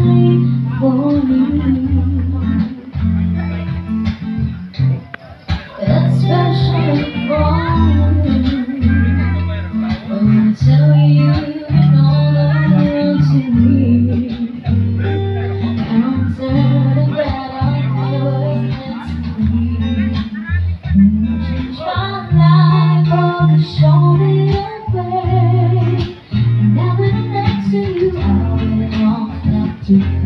for you. It's special for you. When I tell you you're all the world to me, I'm certain that I was meant to be. You changed my life, oh, you showed me the way. Now that I'm next to you, I really want to